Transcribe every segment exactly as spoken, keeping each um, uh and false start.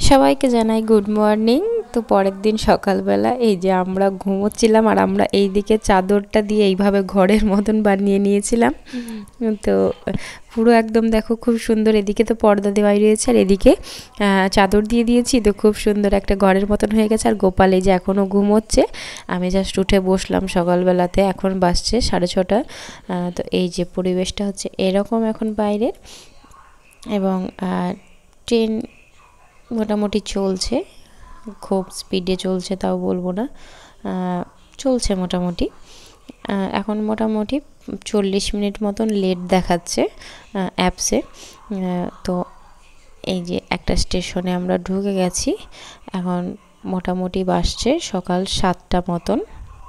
সবাইকে জানাই good morning. তো পরের দিন সকালবেলা এই যে আমরা ঘুমোচ্ছিলাম আর আমরা এই দিকে চাদরটা দিয়ে এইভাবে ঘরের মতন বানিয়ে নিয়েছিলাম। তো পুরো একদম দেখো খুব সুন্দর, এদিকে তো পর্দা দেওয়াই রয়েছে আর এদিকে চাদর দিয়ে দিয়েছি, তো খুব সুন্দর একটা ঘরের মতন হয়ে গেছে। আর গোপাল এই যে এখনও ঘুমোচ্ছে, আমি জাস্ট উঠে বসলাম সকালবেলাতে, এখন বাজছে সাড়ে ছটা। তো এই যে পরিবেশটা হচ্ছে এরকম এখন বাইরের, এবং ট্রেন মোটামুটি চলছে, খুব স্পিডে চলছে তাও বলবো না, চলছে মোটামুটি। এখন মোটামুটি চল্লিশ মিনিট মতন লেট দেখাচ্ছে অ্যাপসে। তো এই যে একটা স্টেশনে আমরা ঢুকে গেছি, এখন মোটামুটি বাসছে সকাল সাতটা মতন।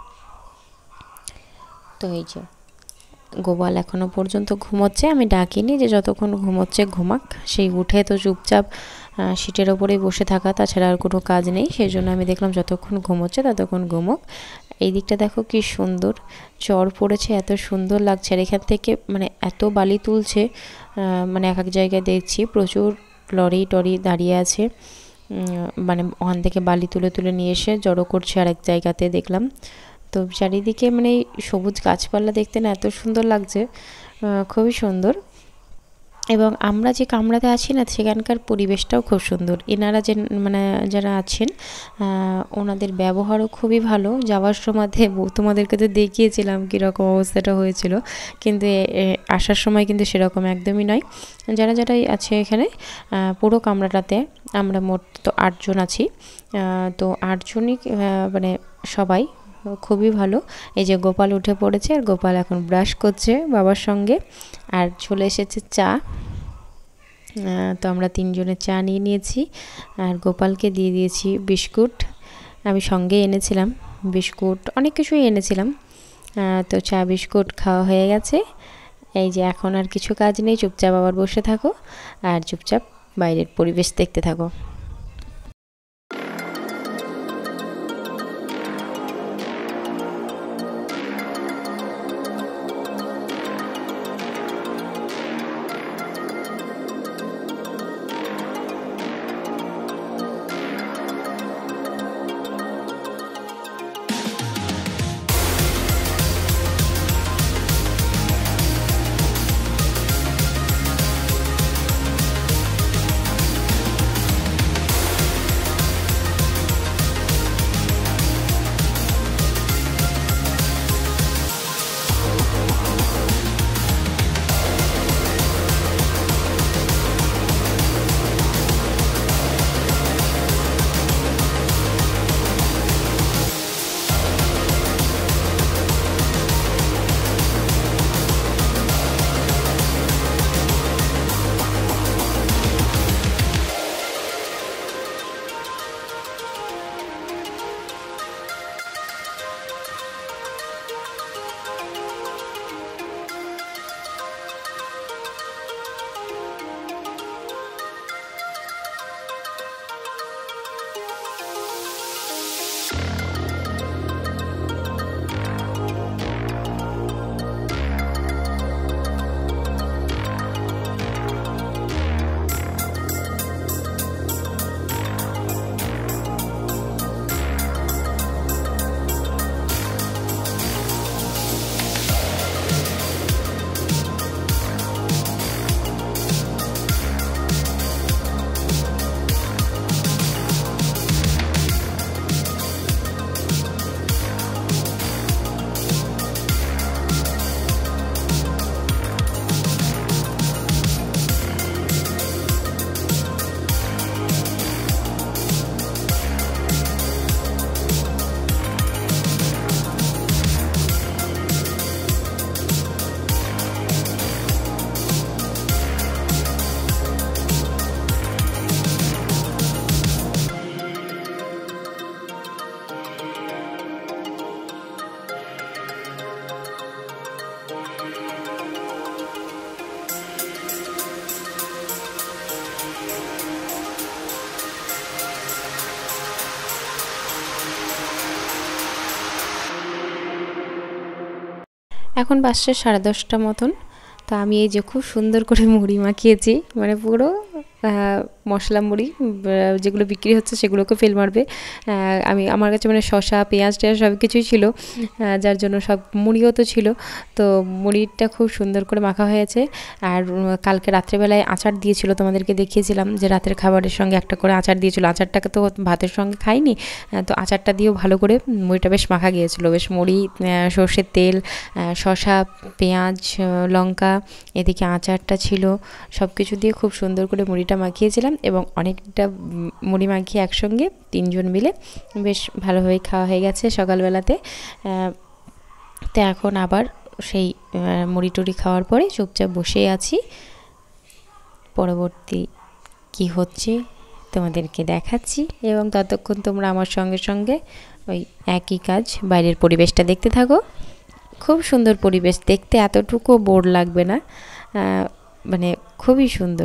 তো এই যে গোপাল এখনও পর্যন্ত ঘুমোচ্ছে, আমি ডাকিনি যে যতক্ষণ ঘুমোচ্ছে ঘুমাক, সেই উঠে তো চুপচাপ সিটের ওপরেই বসে থাকা, তাছাড়া আর কোনো কাজ নেই। সেই জন্য আমি দেখলাম যতক্ষণ ঘুমোচ্ছে ততক্ষণ ঘুমোক। এই দিকটা দেখো কি সুন্দর চর পড়েছে, এত সুন্দর লাগছে। আর এখান থেকে মানে এত বালি তুলছে, মানে এক এক জায়গায় দেখছি প্রচুর লরি টরি দাঁড়িয়ে আছে, মানে ওখান থেকে বালি তুলে তুলে নিয়ে এসে জড়ো করছে আরেক জায়গাতে দেখলাম। তো চারিদিকে মানে সবুজ গাছপালা দেখতে না এত সুন্দর লাগছে, খুবই সুন্দর। এবং আমরা যে কামরাতে আছি না, সেখানকার পরিবেশটাও খুব সুন্দর। এনারা যে মানে যারা আছেন ওনাদের ব্যবহারও খুবই ভালো। যাওয়ার সময় তোমাদেরকে তো দেখিয়েছিলাম কীরকম অবস্থাটা হয়েছিল, কিন্তু আসার সময় কিন্তু সেরকম একদমই নয়। যারা যারাই আছে এখানে পুরো কামরাটাতে আমরা মোট তো আটজন আছি, তো আটজনই মানে সবাই খুবই ভালো। এই যে গোপাল উঠে পড়েছে, আর গোপাল এখন ব্রাশ করছে বাবার সঙ্গে, আর চলে এসেছে চা। তো আমরা তিনজনে চা নিয়ে নিয়েছি, আর গোপালকে দিয়ে দিয়েছি বিস্কুট। আমি সঙ্গে এনেছিলাম বিস্কুট, অনেক কিছুই এনেছিলাম। তো চা বিস্কুট খাওয়া হয়ে গেছে। এই যে এখন আর কিছু কাজ নেই, চুপচাপ আবার বসে থাকো আর চুপচাপ বাইরের পরিবেশ দেখতে থাকো। এখন বাজছে সাড়ে দশটা মতন। তো আমি এই যে খুব সুন্দর করে মুড়ি মাখিয়েছি, মানে পুরো মশলা মুড়ি যেগুলো বিক্রি হচ্ছে সেগুলোকে ফেল মারবে। আমি আমার কাছে মানে শসা পেঁয়াজ টেয়াজ সব কিছুই ছিল, যার জন্য সব মুড়িও তো ছিল। তো মুড়িটা খুব সুন্দর করে মাখা হয়েছে। আর কালকে রাত্রেবেলায় আচার দিয়েছিল, তোমাদেরকে দেখিয়েছিলাম যে রাতের খাবারের সঙ্গে একটা করে আচার দিয়েছিল। আচারটাকে তো ভাতের সঙ্গে খাইনি, তো আচারটা দিয়েও ভালো করে মুড়িটা বেশ মাখা গিয়েছিলো। বেশ মুড়ি, সর্ষের তেল, শসা, পেঁয়াজ, লঙ্কা, এদিকে আচারটা ছিল, সব কিছু দিয়ে খুব সুন্দর করে মুড়িটা মাখিয়েছিলাম এবং অনেকটা মুড়ি মাখিয়ে একসঙ্গে তিনজন মিলে বেশ ভালোভাবে খাওয়া হয়ে গেছে সকালবেলাতে। তো এখন আবার সেই মুড়ি টুড়ি খাওয়ার পরে চুপচাপ বসে আছি, পরবর্তী কি হচ্ছে তোমাদেরকে দেখাচ্ছি এবং ততক্ষণ তোমরা আমার সঙ্গে সঙ্গে ওই একই কাজ বাইরের পরিবেশটা দেখতে থাকো। খুব সুন্দর পরিবেশ, দেখতে এতটুকু বোর লাগবে না, মানে খুবই সুন্দর।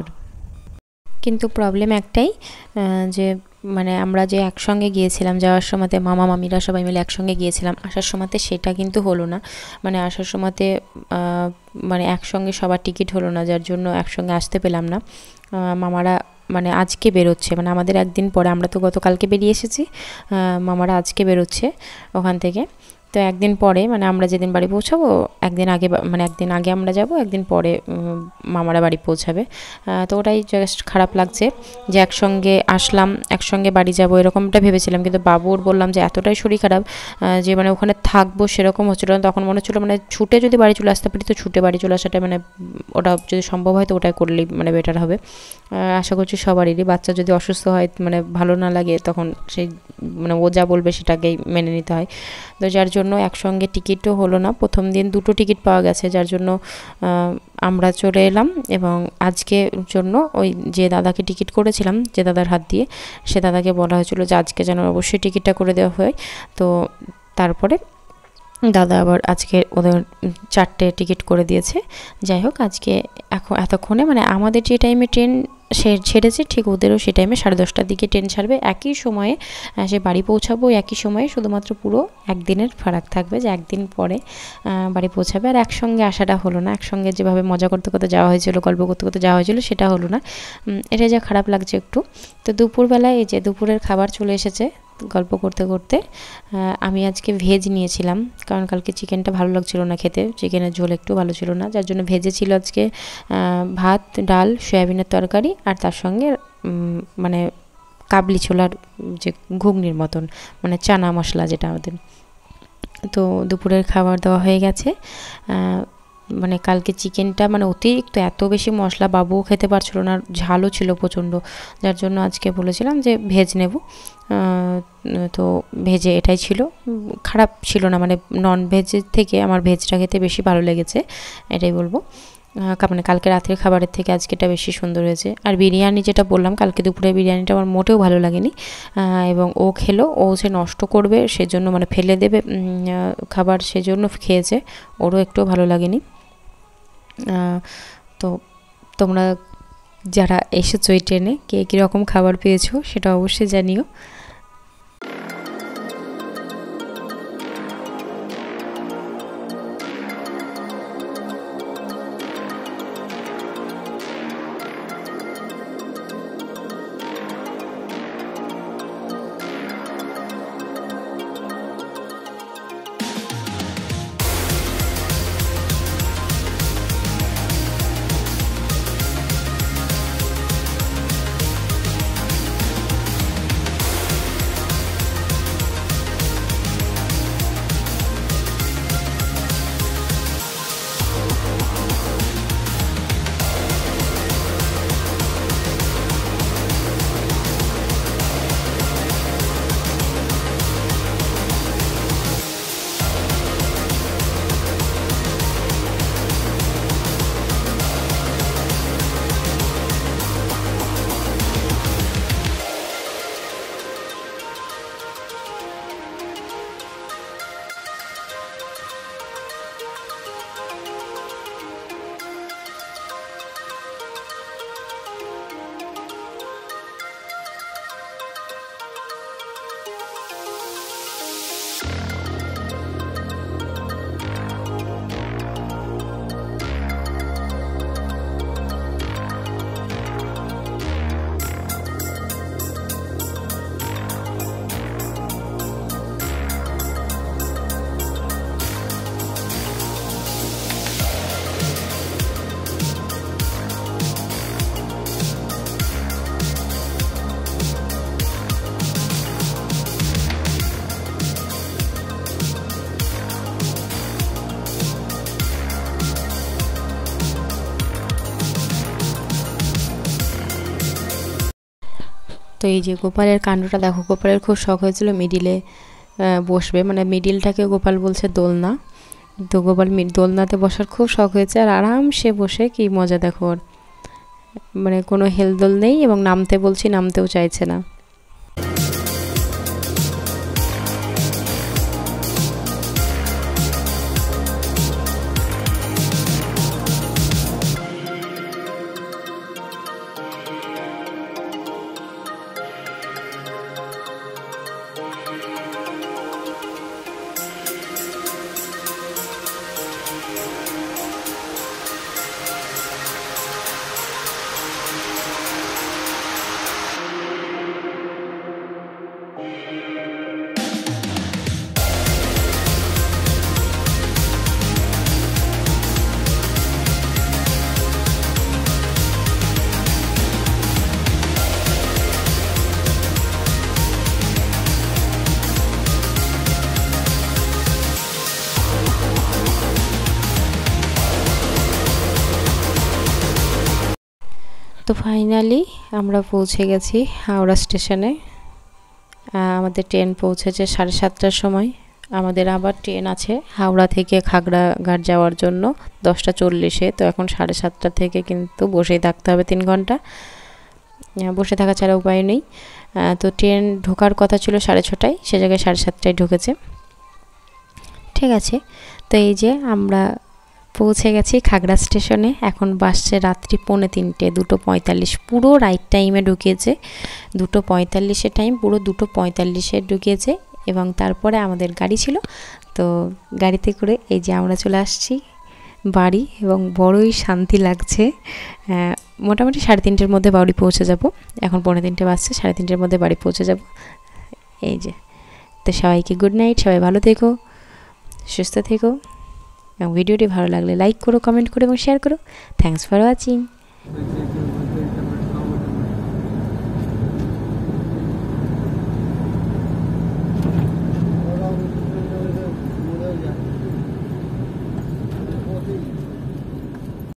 কিন্তু প্রবলেম একটাই যে মানে আমরা যে একসঙ্গে গিয়েছিলাম, যাওয়ার সময়তে মামা মামিরা সবাই মিলে একসঙ্গে গিয়েছিলাম, আসার সময়তে সেটা কিন্তু হলো না। মানে আসার সময়তে মানে একসঙ্গে সবার টিকিট হলো না, যার জন্য একসঙ্গে আসতে পেলাম না। মামারা মানে আজকে বেরোচ্ছে, মানে আমাদের একদিন পরে, আমরা তো গতকালকে বেরিয়ে এসেছি, মামারা আজকে বেরোচ্ছে ওখান থেকে। তো একদিন পরে মানে আমরা যেদিন বাড়ি পৌঁছাবো একদিন আগে, মানে একদিন আগে আমরা যাব, একদিন পরে মামারা বাড়ি পৌঁছাবে। তো ওটাই জাস্ট খারাপ লাগছে যে একসঙ্গে আসলাম একসঙ্গে বাড়ি যাব এরকমটা ভেবেছিলাম, কিন্তু বাবুর বললাম যে এতটাই শরীর খারাপ যে মানে ওখানে থাকবো সেরকম হচ্ছিল না। তখন মনে হচ্ছিলো মানে ছুটে যদি বাড়ি চলে আসতে পারি তো ছুটে বাড়ি চলে আসাটা মানে ওটা যদি সম্ভব হয় তো ওটাই করলেই মানে বেটার হবে। আশা করছি সবারই, বাচ্চা যদি অসুস্থ হয় মানে ভালো না লাগে তখন সেই মানে ও যা বলবে সেটাকেই মেনে নিতে হয়। তো যার জন্য একসঙ্গে টিকিটও হলো না, প্রথম দিন দুটো টিকিট পাওয়া গেছে, যার জন্য আমরা চলে এলাম। এবং আজকে জন্য ওই যে দাদাকে টিকিট করেছিলাম, যে দাদার হাত দিয়ে, সে দাদাকে বলা হয়েছিল যে আজকে যেন অবশ্যই টিকিটটা করে দেওয়া হয়। তো তারপরে দাদা আবার আজকে ওদের চারটে টিকিট করে দিয়েছে। যাই হোক, আজকে এখন এতক্ষণে মানে আমাদের যে টাইমে ট্রেন সে ছেড়েছে ঠিক ওদেরও সে টাইমে সাড়ে দশটার দিকে ট্রেন ছাড়বে, একই সময়ে সে বাড়ি পৌঁছাবো একই সময়ে, শুধুমাত্র পুরো একদিনের ফারাক থাকবে যে একদিন পরে বাড়ি পৌঁছাবে। আর একসঙ্গে আসাটা হলো না, একসঙ্গে যেভাবে মজা করতে করতে যাওয়া হয়েছিল, গল্প করতে করতে যাওয়া হয়েছিল সেটা হলো না, এটা যা খারাপ লাগছে একটু। তো দুপুরবেলায় এই যে দুপুরের খাবার চলে এসেছে। গল্প করতে করতে আমি আজকে ভেজ নিয়েছিলাম, কারণ কালকে চিকেনটা ভালো লাগছিল না খেতে, চিকেনের ঝোল একটু ভালো ছিল না, যার জন্য ভেজে ছিল আজকে ভাত, ডাল, সয়াবিনের তরকারি, আর তার সঙ্গে মানে কাবলি ছোলার যে ঘুগনির মতন, মানে চানা মশলা যেটা আমাদের। তো দুপুরের খাবার দেওয়া হয়ে গেছে। মানে কালকে চিকেনটা মানে অতিরিক্ত এত বেশি মশলা, বাবুও খেতে পারছিল না, ঝালও ছিল প্রচণ্ড, যার জন্য আজকে বলেছিলাম যে ভেজ নেব। তো ভেজে এটাই ছিল, খারাপ ছিল না, মানে নন ভেজের থেকে আমার ভেজটা খেতে বেশি ভালো লেগেছে, এটাই বলবো। মানে কালকে রাতের খাবারের থেকে আজকেটা বেশি সুন্দর হয়েছে। আর বিরিয়ানি যেটা বললাম, কালকে দুপুরে বিরিয়ানিটা আমার মোটেও ভালো লাগেনি, এবং ও খেলো, ও সে নষ্ট করবে সেজন্য মানে ফেলে দেবে খাবার সেজন্য খেয়েছে, ওরও একটুও ভালো লাগেনি। তো তোমরা যারা এসেছো এই ট্রেনে কে কীরকম খাবার পেয়েছো সেটা অবশ্যই জানিও। এই যে গোপালের কাণ্ডটা দেখো, গোপালের খুব শখ হয়েছিল মিডিলে বসবে, মানে মিডিলটাকে গোপাল বলছে দোলনা। তো গোপাল দোলনাতে বসার খুব শখ হয়েছে, আর আরামসে বসে কি মজা দেখো ওর, মানে কোনো হেলদোল নেই, এবং নামতে বলছি নামতেও চাইছে না। তো ফাইনালি আমরা পৌঁছে গেছি হাওড়া স্টেশনে। আমাদের ট্রেন পৌঁছেছে সাড়ে সাতটার সময়। আমাদের আবার ট্রেন আছে হাওড়া থেকে খাগড়াঘাট যাওয়ার জন্য দশটা চল্লিশে। তো এখন সাড়ে সাতটা থেকে কিন্তু বসেই থাকতে হবে তিন ঘন্টা, বসে থাকা ছাড়া উপায় নেই। তো ট্রেন ঢোকার কথা ছিল সাড়ে ছটায়, সে জায়গায় সাড়ে সাতটায় ঢুকেছে। ঠিক আছে, তো এই যে আমরা পৌঁছে গেছি খাগড়া স্টেশনে। এখন বাসছে রাত্রি পৌনে তিনটে, দুটো পঁয়তাল্লিশ, পুরো রাইট টাইমে ঢুকিয়েছে। দুটো পঁয়তাল্লিশের টাইম পুরো দুটো পঁয়তাল্লিশে ঢুকিয়েছে, এবং তারপরে আমাদের গাড়ি ছিল। তো গাড়িতে করে এই যে আমরা চলে আসছি বাড়ি, এবং বড়ই শান্তি লাগছে। মোটামুটি সাড়ে তিনটের মধ্যে বাড়ি পৌঁছে যাব। এখন পৌনে তিনটে বাজছে, সাড়ে তিনটের মধ্যে বাড়ি পৌঁছে যাব। এই যে, তো সবাইকে গুড নাইট, সবাই ভালো থেকো, সুস্থ থেকো, এবং ভিডিওটি ভালো লাগলে লাইক করো, কমেন্ট করো এবং শেয়ার করো। Thanks for watching.